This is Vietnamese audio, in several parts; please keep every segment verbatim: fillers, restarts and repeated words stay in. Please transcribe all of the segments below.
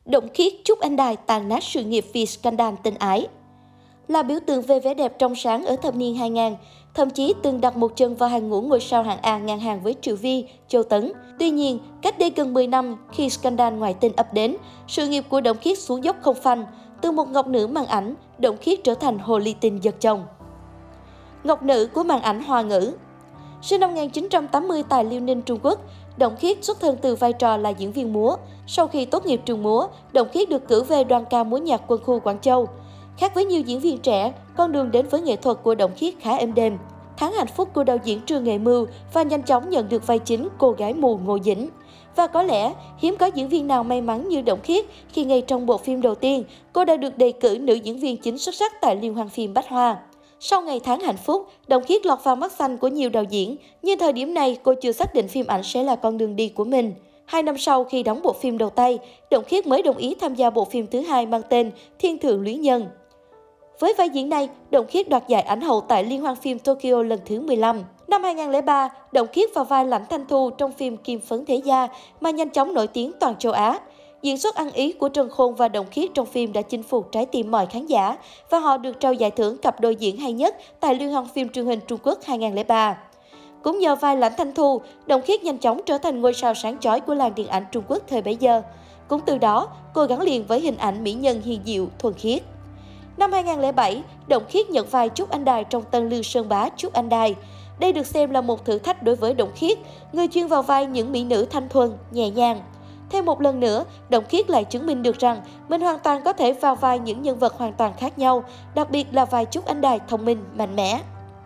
Động Khiết chúc anh Đài tàn nát sự nghiệp vì scandal tình ái. Là biểu tượng về vẻ đẹp trong sáng ở thập niên hai nghìn, thậm chí từng đặt một chân vào hàng ngũ ngôi sao hạng A ngang hàng với Triệu Vi, Châu Tấn. Tuy nhiên, cách đây gần mười năm, khi scandal ngoại tình ập đến, sự nghiệp của Động Khiết xuống dốc không phanh. Từ một ngọc nữ màn ảnh, Động Khiết trở thành hồ ly tinh giật chồng. Ngọc nữ của màn ảnh Hoa ngữ. Sinh năm một nghìn chín trăm tám mươi tại Liêu Ninh, Trung Quốc, Động Khiết xuất thân từ vai trò là diễn viên múa. Sau khi tốt nghiệp trường múa, Động Khiết được cử về đoàn ca múa nhạc quân khu Quảng Châu. Khác với nhiều diễn viên trẻ, con đường đến với nghệ thuật của Động Khiết khá êm đềm. Tháng hạnh phúc của đạo diễn Trương Nghệ Mưu và nhanh chóng nhận được vai chính cô gái mù Ngô Dĩnh. Và có lẽ, hiếm có diễn viên nào may mắn như Động Khiết khi ngay trong bộ phim đầu tiên, cô đã được đề cử nữ diễn viên chính xuất sắc tại Liên hoan phim Bách Hoa. Sau ngày tháng hạnh phúc, Động Khiết lọt vào mắt xanh của nhiều đạo diễn, nhưng thời điểm này cô chưa xác định phim ảnh sẽ là con đường đi của mình. Hai năm sau khi đóng bộ phim đầu tay, Động Khiết mới đồng ý tham gia bộ phim thứ hai mang tên Thiên Thượng Luyến Nhân. Với vai diễn này, Động Khiết đoạt giải ảnh hậu tại Liên hoan phim Tokyo lần thứ mười lăm. Năm hai nghìn không trăm lẻ ba, Động Khiết vào vai Lãnh Thanh Thu trong phim Kim Phấn Thế Gia mà nhanh chóng nổi tiếng toàn châu Á. Diễn xuất ăn ý của Trần Khôn và Động Khiết trong phim đã chinh phục trái tim mọi khán giả và họ được trao giải thưởng cặp đôi diễn hay nhất tại Liên hoan phim truyền hình Trung Quốc hai nghìn không trăm lẻ ba. Cũng nhờ vai Lãnh Thanh Thu, Động Khiết nhanh chóng trở thành ngôi sao sáng chói của làng điện ảnh Trung Quốc thời bấy giờ. Cũng từ đó, cô gắn liền với hình ảnh mỹ nhân hiền diệu, thuần khiết. Năm hai nghìn không trăm lẻ bảy, Động Khiết nhận vai Trúc Anh Đài trong Tân Lương Sơn Bá Trúc Anh Đài. Đây được xem là một thử thách đối với Động Khiết, người chuyên vào vai những mỹ nữ thanh thuần, nhẹ nhàng. Thêm một lần nữa, Động Khiết lại chứng minh được rằng mình hoàn toàn có thể vào vai những nhân vật hoàn toàn khác nhau, đặc biệt là vai Trúc Anh Đài thông minh, mạnh mẽ.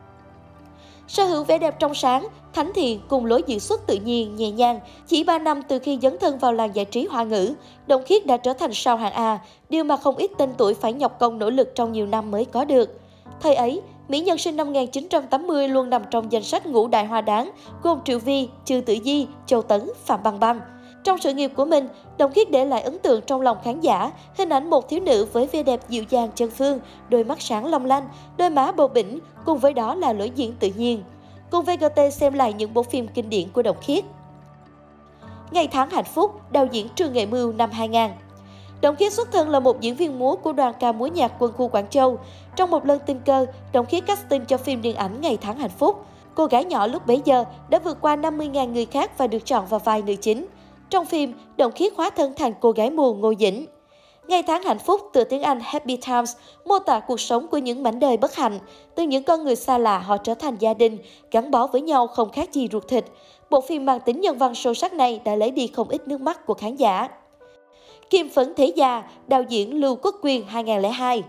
Sở hữu vẻ đẹp trong sáng, thánh thiện cùng lối diễn xuất tự nhiên, nhẹ nhàng, chỉ ba năm từ khi dấn thân vào làng giải trí Hoa ngữ, Động Khiết đã trở thành sao hạng A, điều mà không ít tên tuổi phải nhọc công nỗ lực trong nhiều năm mới có được. Thời ấy, mỹ nhân sinh năm một nghìn chín trăm tám mươi luôn nằm trong danh sách ngũ đại hoa đáng, gồm Triệu Vi, Trư Tử Di, Châu Tấn, Phạm Băng Băng. Trong sự nghiệp của mình, Động Khiết để lại ấn tượng trong lòng khán giả, hình ảnh một thiếu nữ với vẻ đẹp dịu dàng chân phương, đôi mắt sáng long lanh, đôi má bầu bĩnh, cùng với đó là lối diễn tự nhiên. Cùng vê giê tê xem lại những bộ phim kinh điển của Động Khiết. Ngày tháng hạnh phúc, đạo diễn Trương Nghệ Mưu năm hai nghìn. Động Khiết xuất thân là một diễn viên múa của đoàn ca múa nhạc quân khu Quảng Châu. Trong một lần tình cờ, Động Khiết casting cho phim điện ảnh Ngày tháng hạnh phúc. Cô gái nhỏ lúc bấy giờ đã vượt qua năm mươi nghìn người khác và được chọn vào vai nữ chính. Trong phim, Động Khiết hóa thân thành cô gái mù Ngô Dĩnh. Ngày tháng hạnh phúc từ tiếng Anh Happy Times mô tả cuộc sống của những mảnh đời bất hạnh. Từ những con người xa lạ họ trở thành gia đình, gắn bó với nhau không khác gì ruột thịt. Bộ phim mang tính nhân văn sâu sắc này đã lấy đi không ít nước mắt của khán giả. Kim Phấn Thế Gia, đạo diễn Lưu Quốc Quyền hai nghìn không trăm lẻ hai.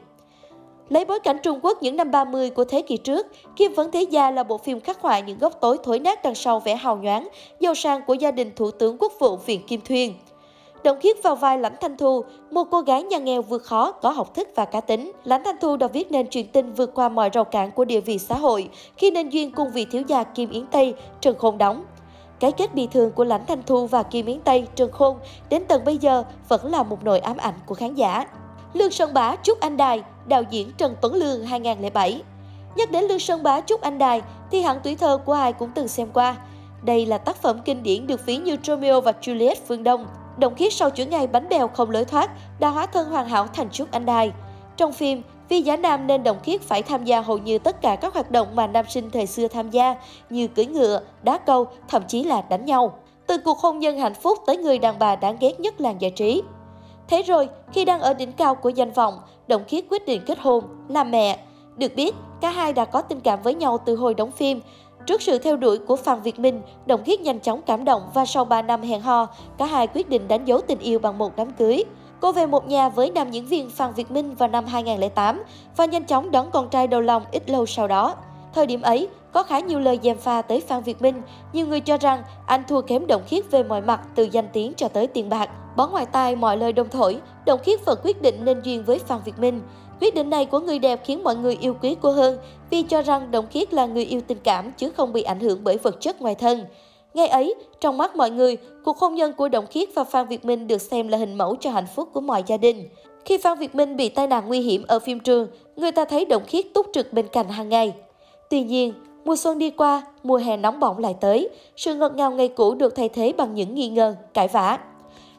Lấy bối cảnh Trung Quốc những năm ba mươi của thế kỷ trước, Kim Phấn Thế Gia là bộ phim khắc họa những góc tối thối nát đằng sau vẻ hào nhoáng, giàu sang của gia đình thủ tướng quốc vụ Viện Kim Thuyên. Động Khiết vào vai Lãnh Thanh Thu, một cô gái nhà nghèo vượt khó, có học thức và cá tính. Lãnh Thanh Thu đã viết nên truyện tình vượt qua mọi rào cản của địa vị xã hội khi nên duyên cùng vị thiếu gia Kim Yến Tây, Trần Khôn đóng. Cái kết bi thương của Lãnh Thanh Thu và Kim Yến Tây, Trần Khôn đến tận bây giờ vẫn là một nỗi ám ảnh của khán giả. Lương Sơn Bá Trúc Anh Đài, đạo diễn Trần Tuấn Lương hai nghìn không trăm lẻ bảy. Nhắc đến Lương Sơn Bá Trúc Anh Đài thì hẳn tuổi thơ của ai cũng từng xem qua. Đây là tác phẩm kinh điển được ví như Romeo và Juliet phương Đông. Động Khiết sau chuỗi ngày bánh bèo không lối thoát đã hóa thân hoàn hảo thành Trúc Anh Đài. Trong phim, vì giả nam nên Động Khiết phải tham gia hầu như tất cả các hoạt động mà nam sinh thời xưa tham gia như cưỡi ngựa, đá cầu, thậm chí là đánh nhau. Từ cuộc hôn nhân hạnh phúc tới người đàn bà đáng ghét nhất làng giải trí. Thế rồi, khi đang ở đỉnh cao của danh vọng, Động Khiết quyết định kết hôn, làm mẹ. Được biết, cả hai đã có tình cảm với nhau từ hồi đóng phim. Trước sự theo đuổi của Phan Việt Minh, Động Khiết nhanh chóng cảm động và sau ba năm hẹn hò, cả hai quyết định đánh dấu tình yêu bằng một đám cưới. Cô về một nhà với nam diễn viên Phan Việt Minh vào năm hai nghìn không trăm lẻ tám và nhanh chóng đón con trai đầu lòng ít lâu sau đó. Thời điểm ấy, có khá nhiều lời gièm pha tới Phan Việt Minh. Nhiều người cho rằng anh thua kém Động Khiết về mọi mặt từ danh tiếng cho tới tiền bạc. Bỏ ngoài tai mọi lời đồn thổi, Động Khiết vẫn quyết định nên duyên với Phan Việt Minh. Quyết định này của người đẹp khiến mọi người yêu quý cô hơn vì cho rằng Động Khiết là người yêu tình cảm chứ không bị ảnh hưởng bởi vật chất ngoài thân. Ngày ấy, trong mắt mọi người, cuộc hôn nhân của Động Khiết và Phan Việt Minh được xem là hình mẫu cho hạnh phúc của mọi gia đình. Khi Phan Việt Minh bị tai nạn nguy hiểm ở phim trường, người ta thấy Động Khiết túc trực bên cạnh hàng ngày. Tuy nhiên, mùa xuân đi qua, mùa hè nóng bỏng lại tới, sự ngọt ngào ngày cũ được thay thế bằng những nghi ngờ, cãi vã.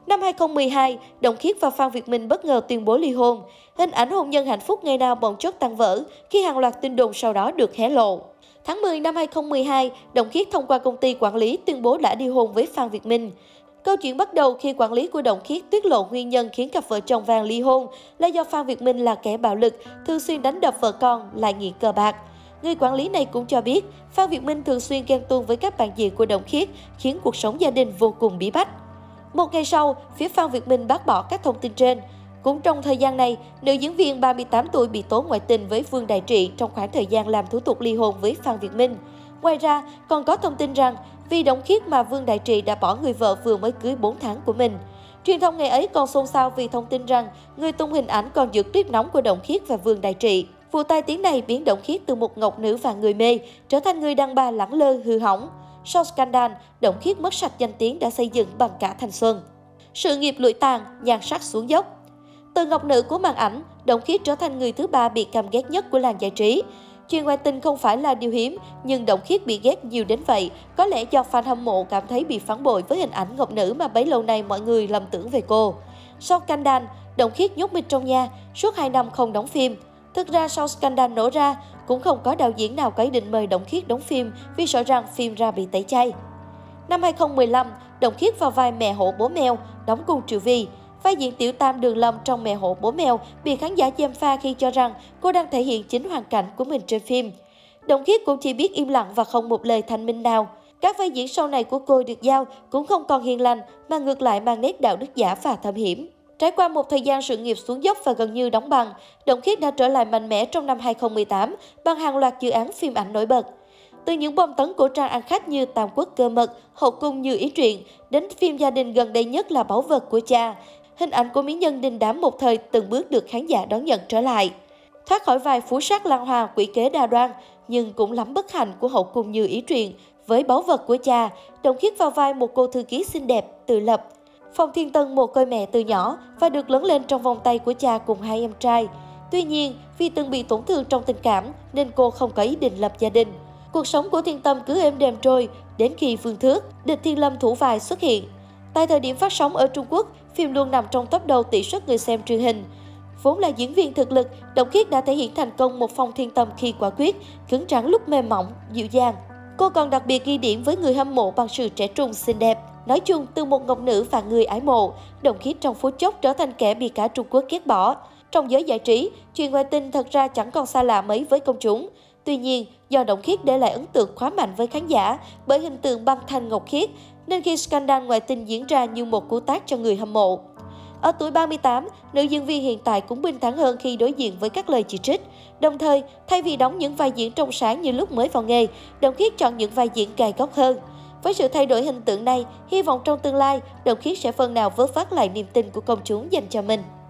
Năm hai không một hai, Đồng Khiết và Phan Việt Minh bất ngờ tuyên bố ly hôn. Hình ảnh hôn nhân hạnh phúc ngày nào bỗng chốc tan vỡ khi hàng loạt tin đồn sau đó được hé lộ. Tháng mười năm hai không một hai, Đồng Khiết thông qua công ty quản lý tuyên bố đã ly hôn với Phan Việt Minh. Câu chuyện bắt đầu khi quản lý của Đồng Khiết tiết lộ nguyên nhân khiến cặp vợ chồng vàng ly hôn là do Phan Việt Minh là kẻ bạo lực, thường xuyên đánh đập vợ con, lại nghiện cờ bạc. Người quản lý này cũng cho biết Phan Việt Minh thường xuyên ghen tuông với các bạn diễn của Đồng Khiết, khiến cuộc sống gia đình vô cùng bí bách. Một ngày sau, phía Phan Việt Minh bác bỏ các thông tin trên. Cũng trong thời gian này, nữ diễn viên ba mươi tám tuổi bị tố ngoại tình với Vương Đại Trị trong khoảng thời gian làm thủ tục ly hôn với Phan Việt Minh. Ngoài ra, còn có thông tin rằng vì Đồng Khiết mà Vương Đại Trị đã bỏ người vợ vừa mới cưới bốn tháng của mình. Truyền thông ngày ấy còn xôn xao vì thông tin rằng người tung hình ảnh còn giữ clip nóng của Đồng Khiết và Vương Đại Trị. Vụ tai tiếng này biến Đồng Khiết từ một ngọc nữ và người mê trở thành người đàn bà lẳng lơ hư hỏng. Sau scandal, Đồng Khiết mất sạch danh tiếng đã xây dựng bằng cả thanh xuân. Sự nghiệp lụi tàn, nhan sắc xuống dốc. Từ ngọc nữ của màn ảnh, Đồng Khiết trở thành người thứ ba bị căm ghét nhất của làng giải trí. Chuyện ngoại tình không phải là điều hiếm, nhưng Đồng Khiết bị ghét nhiều đến vậy, có lẽ do fan hâm mộ cảm thấy bị phản bội với hình ảnh ngọc nữ mà bấy lâu nay mọi người lầm tưởng về cô. Sau scandal, Đồng Khiết nhốt mình trong nhà, suốt hai năm không đóng phim. Thực ra sau scandal nổ ra, cũng không có đạo diễn nào có ý định mời Đồng Khiết đóng phim vì sợ rằng phim ra bị tẩy chay. Năm hai không một lăm, Đồng Khiết vào vai mẹ hổ bố mèo, đóng cùng Triệu Vi. Vai diễn Tiểu Tam Đường Lâm trong Mẹ hổ bố mèo bị khán giả gièm pha khi cho rằng cô đang thể hiện chính hoàn cảnh của mình trên phim. Đồng Khiết cũng chỉ biết im lặng và không một lời thanh minh nào. Các vai diễn sau này của cô được giao cũng không còn hiền lành mà ngược lại mang nét đạo đức giả và thâm hiểm. Trải qua một thời gian sự nghiệp xuống dốc và gần như đóng băng, Đồng Khiết đã trở lại mạnh mẽ trong năm hai không một tám bằng hàng loạt dự án phim ảnh nổi bật. Từ những bom tấn cổ trang ăn khách như Tam Quốc Cơ Mật, Hậu Cung Như Ý Truyện, đến phim gia đình gần đây nhất là Báu Vật của Cha, hình ảnh của mỹ nhân đình đám một thời từng bước được khán giả đón nhận trở lại. Thoát khỏi vai phú sát lan hoa quỷ kế đa đoan, nhưng cũng lắm bất hạnh của Hậu Cung Như Ý Truyện, với Báu Vật của Cha, Đồng Khiết vào vai một cô thư ký xinh đẹp, tự lập. Phong Thiên Tân mồ côi mẹ từ nhỏ và được lớn lên trong vòng tay của cha cùng hai em trai. Tuy nhiên, vì từng bị tổn thương trong tình cảm nên cô không có ý định lập gia đình. Cuộc sống của Thiên Tâm cứ êm đềm trôi, đến khi Phương Thước, địch Thiên Lâm thủ vai xuất hiện. Tại thời điểm phát sóng ở Trung Quốc, phim luôn nằm trong top đầu tỷ suất người xem truyền hình. Vốn là diễn viên thực lực, Đồng Khiết đã thể hiện thành công một Phong Thiên Tâm khi quả quyết, cứng rắn lúc mềm mỏng, dịu dàng. Cô còn đặc biệt ghi điểm với người hâm mộ bằng sự trẻ trung xinh đẹp. Nói chung, từ một ngọc nữ và người ái mộ, Đồng Khiết trong phút chốc trở thành kẻ bị cả Trung Quốc ghét bỏ. Trong giới giải trí, chuyện ngoại tình thật ra chẳng còn xa lạ mấy với công chúng. Tuy nhiên, do Đồng Khiết để lại ấn tượng quá mạnh với khán giả bởi hình tượng băng thanh ngọc khiết, nên khi scandal ngoại tình diễn ra như một cú tát cho người hâm mộ. Ở tuổi ba mươi tám, nữ diễn viên hiện tại cũng bình thản hơn khi đối diện với các lời chỉ trích. Đồng thời, thay vì đóng những vai diễn trong sáng như lúc mới vào nghề, Đồng Khiết chọn những vai diễn gay góc hơn. Với sự thay đổi hình tượng này, hy vọng trong tương lai, Đồng Khiết sẽ phần nào vớt vát lại niềm tin của công chúng dành cho mình.